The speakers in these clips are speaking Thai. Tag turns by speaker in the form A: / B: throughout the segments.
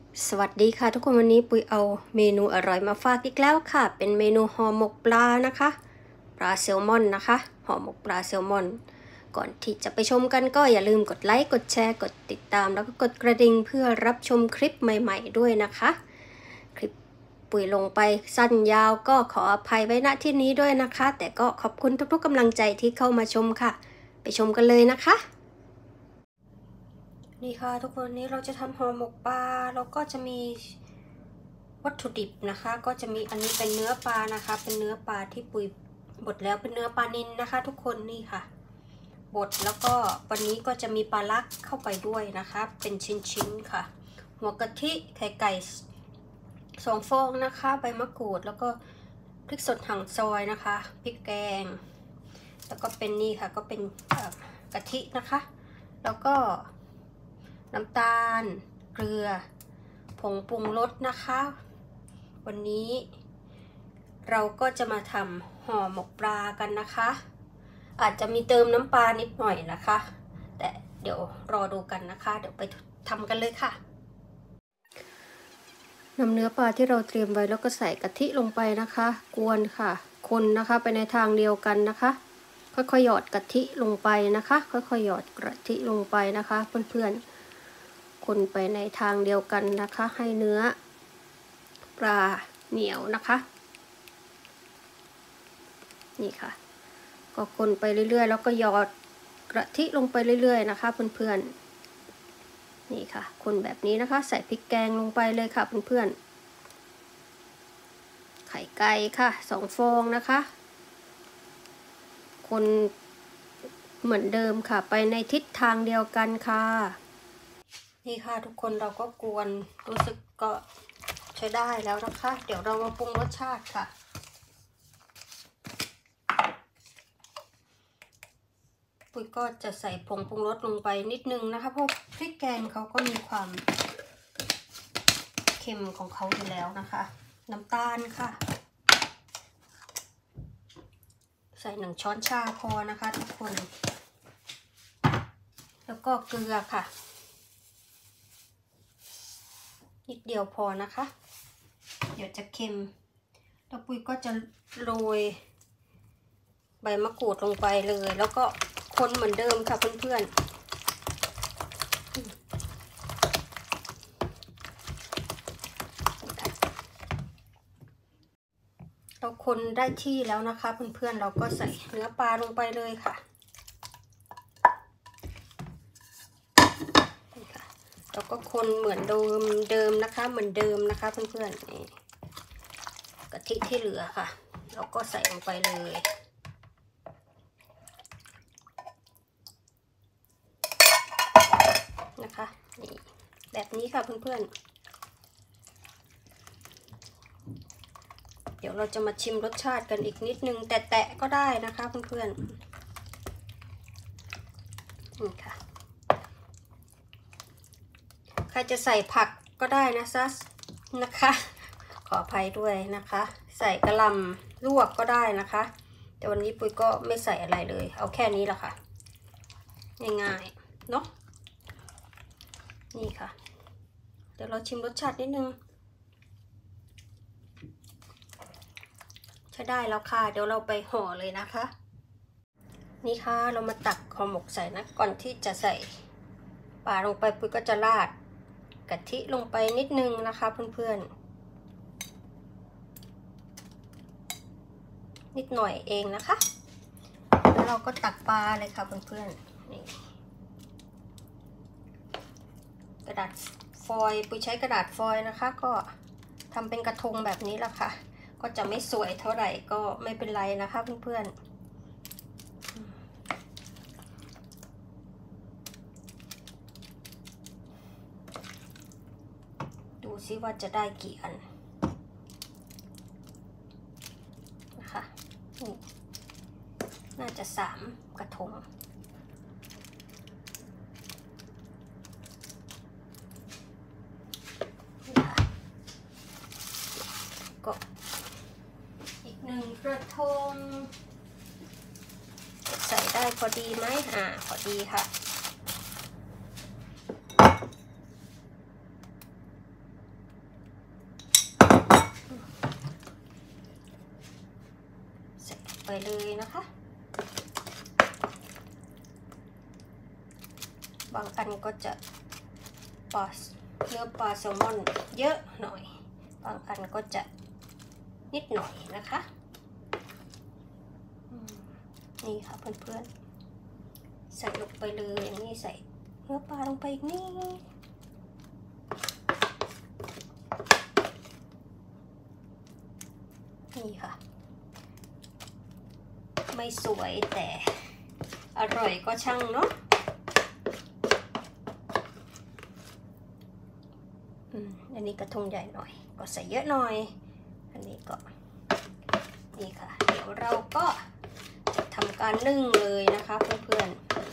A: สวัสดีค่ะทุกคนวันนี้ปุยเอาเมนูอร่อยมาฝากอีกแล้วค่ะเป็นเมนูห่อหมกปลานะคะปลาแซลมอนนะคะห่อหมกปลาแซลมอนก่อนที่จะไปชมกันก็อย่าลืมกดไลค์กดแชร์กดติดตามแล้วก็กดกระดิ่งเพื่อรับชมคลิปใหม่ๆด้วยนะคะคลิปปุยลงไปสั้นยาวก็ขออภัยไว้ณที่นี้ด้วยนะคะแต่ก็ขอบคุณทุกๆกำลังใจที่เข้ามาชมค่ะไปชมกันเลยนะคะนี่ค่ะทุกคนนี้เราจะทำห่อหมกปลาแล้วก็จะมีวัตถุดิบนะคะก็จะมีอันนี้เป็นเนื้อปลานะคะเป็นเนื้อปลาที่ปุยบดแล้วเป็นเนื้อปลานิลนะคะทุกคนนี่ค่ะบดแล้วก็วันนี้ก็จะมีปลาลักเข้าไปด้วยนะคะเป็นชิ้นๆค่ะหัวกะทิไข่ไก่2 ฟองนะคะใบมะกรูดแล้วก็พริกสดหั่นซอยนะคะพริกแกงแล้วก็เป็นนี่ค่ะก็เป็นกะทินะคะแล้วก็น้ำตาลเกลือผงปรุงรสนะคะวันนี้เราก็จะมาทำห่อหมกปลากันนะคะอาจจะมีเติมน้ำปลานิดหน่อยนะคะแต่เดี๋ยวรอดูกันนะคะเดี๋ยวไปทำกันเลยค่ะนำเนื้อปลาที่เราเตรียมไว้แล้วก็ใส่กะทิลงไปนะคะกวนค่ะคนนะคะไปในทางเดียวกันนะคะค่อยๆหยอดกะทิลงไปนะคะค่อยๆหยอดกะทิลงไปนะคะเพื่อนๆคนไปในทางเดียวกันนะคะให้เนื้อปลาเหนียวนะคะนี่ค่ะก็คนไปเรื่อยๆแล้วก็หยอดกะทิลงไปเรื่อยๆนะคะเพื่อนๆนี่ค่ะคนแบบนี้นะคะใส่พริกแกงลงไปเลยค่ะเพื่อนๆไข่ไก่ค่ะ2 ฟองนะคะคนเหมือนเดิมค่ะไปในทิศทางเดียวกันค่ะนี่ค่ะทุกคนเราก็กวนรู้สึกก็ใช้ได้แล้วนะคะเดี๋ยวเรามาปรุงรสชาติค่ะปุ้ยก็จะใส่ผงปรุงรสลงไปนิดนึงนะคะเพราะพริกแกงเขาก็มีความเค็มของเขาอยู่แล้วนะคะน้ำตาลค่ะใส่1 ช้อนชาพอนะคะทุกคนแล้วก็เกลือค่ะนิดเดียวพอนะคะเดี๋ยวจะเค็มแล้วปุ้ยก็จะโรยใบมะกรูดลงไปเลยแล้วก็คนเหมือนเดิมค่ะเพื่อนๆเราคนได้ที่แล้วนะคะเพื่อนๆเราก็ใส่เนื้อปลาลงไปเลยค่ะแล้วก็คนเหมือนเดิมนะคะเหมือนเดิมนะคะเพื่อนๆนี่กะทิที่เหลือค่ะเราก็ใส่ลงไปเลยนะคะนี่แบบนี้ค่ะเพื่อนๆเดี๋ยวเราจะมาชิมรสชาติกันอีกนิดนึงแตะก็ได้นะคะเพื่อนๆนี่ค่ะใครจะใส่ผักก็ได้นะซัสนะคะขออภัยด้วยนะคะใส่กระหล่ำลวกก็ได้นะคะแต่วันนี้ปุ้ยก็ไม่ใส่อะไรเลยเอาแค่นี้แหละค่ะง่ายๆเนาะนี่ค่ะเดี๋ยวเราชิมรสชาตินิดนึงใช้ได้แล้วค่ะเดี๋ยวเราไปห่อเลยนะคะนี่ค่ะเรามาตักห่อหมกใส่นะก่อนที่จะใส่ปลาลงไปปุ้ยก็จะราดกะทิลงไปนิดนึงนะคะเพื่อนๆนิดหน่อยเองนะคะแล้วเราก็ตักปลาเลยค่ะเพื่อนๆนี่กระดาษฟอยล์ปุ้ยใช้กระดาษฟอยล์นะคะก็ทำเป็นกระทงแบบนี้แหละค่ะก็จะไม่สวยเท่าไหร่ก็ไม่เป็นไรนะคะเพื่อนๆดูซิว่าจะได้กี่อันนะคะนี่น่าจะ3 กระทงก็อีก1 กระทงใส่ได้พอดีไหมพอดีค่ะไปเลยนะคะบางอันก็จะเนื้อปลาแซลมอนเยอะหน่อยบางอันก็จะนิดหน่อยนะคะนี่ค่ะเพื่อนๆใส่ลงไปเลยอย่างนี้ใส่เนื้อปลาลงไปอีกนี่ค่ะไม่สวยแต่อร่อยก็ช่างเนาะอันนี้กระทงใหญ่หน่อยก็ใส่เยอะหน่อยอันนี้ก็นี่ค่ะเดี๋ยวเราก็จะทำการนึ่งเลยนะคะเพื่อน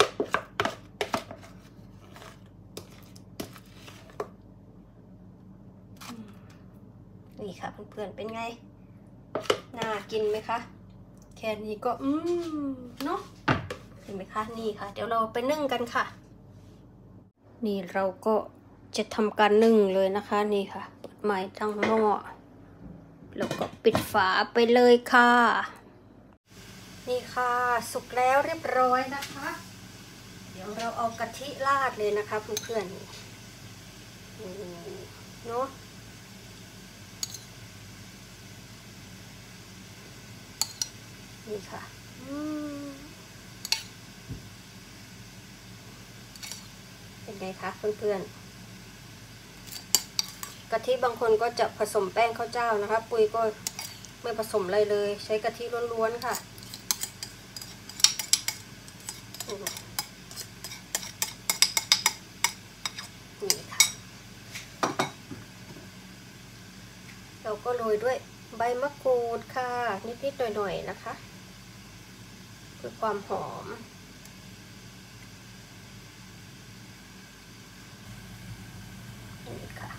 A: ๆนี่ค่ะเพื่อนๆเป็นไงน่ากินไหมคะแค่นี้ก็เนาะเห็นไหมคะนี่ค่ะเดี๋ยวเราไปนึ่งกันค่ะนี่เราก็จะทำการนึ่งเลยนะคะนี่ค่ะเปิดไม้ตั้งหม้อแล้วก็ปิดฝาไปเลยค่ะนี่ค่ะสุกแล้วเรียบร้อยนะคะเดี๋ยวเราเอากะทิราดเลยนะคะเพื่อนๆเนาะนี่ค่ะเป็นไงคะเพื่อนๆกะทิบางคนก็จะผสมแป้งข้าวเจ้านะคะปุยก็ไม่ผสมอะไรเลยใช้กะทิล้วนๆค่ะนี่ค่ะเราก็โรยด้วยใบมะกรูดค่ะนิดๆหน่อยๆนะคะเพื่อความหอมนี่ค่ะ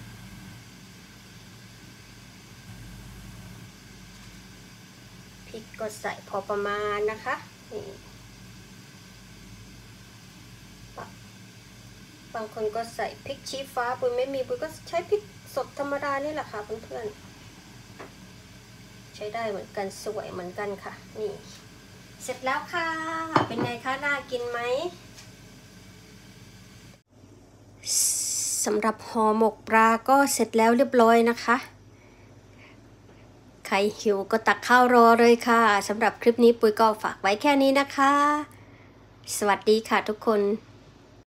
A: พริกก็ใส่พอประมาณนะคะนี่บางคนก็ใส่พริกชี้ฟ้าปุยไม่มีปุยก็ใช้พริกสดธรรมดานี่แหละค่ะเพื่อนๆใช้ได้เหมือนกันสวยเหมือนกันค่ะนี่เสร็จแล้วค่ะเป็นไงคะน่ากินไหมสำหรับห่อหมกปลาก็เสร็จแล้วเรียบร้อยนะคะใครหิวก็ตักข้าวรอเลยค่ะสำหรับคลิปนี้ปุยก็ฝากไว้แค่นี้นะคะสวัสดีค่ะทุกคน